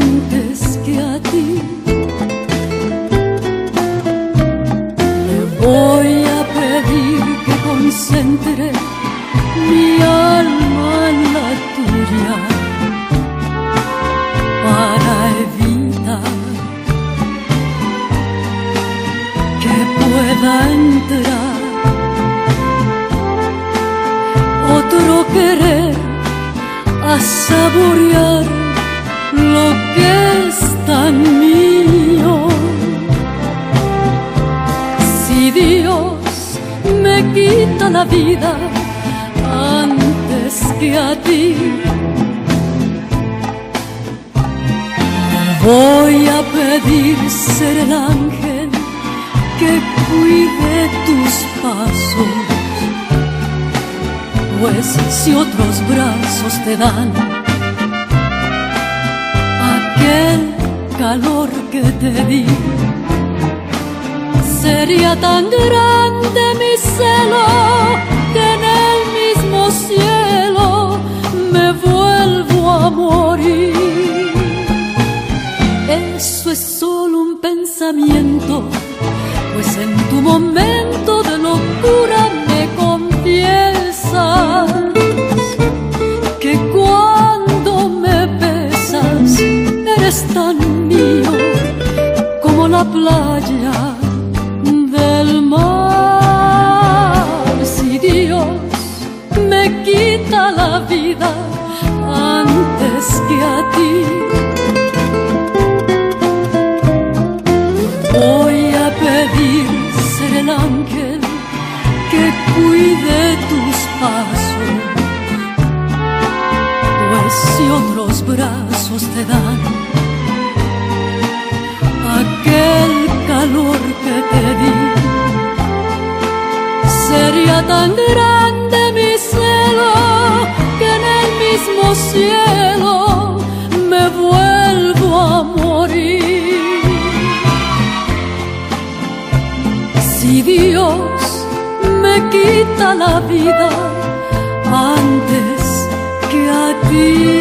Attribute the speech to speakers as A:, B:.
A: antes que a ti. Le voy a pedir que concentre mi alma en la tuya para evitar que pueda entrar otro querer a saborear lo que es tan mío. Si Dios me quita la vida antes que a ti, voy a pedir ser el ángel que cuide tus pasos, pues si otros brazos te dan aquel calor que te di, sería tan grande mi celo que en el mismo cielo me vuelvo a morir. Eso es solo un pensamiento, pues en tu momento de locura me confiesas que cuando me besas eres tan mío como la playa del mar. Si Dios me quita la vida antes que a ti, voy a pedir ser el ángel que cuide tus pasos, pues si otros brazos te dan aquel calor que te di, sería tan grande mi celo que en el mismo cielo me vuelvo a morir. Si Dios me quita la vida antes que a ti.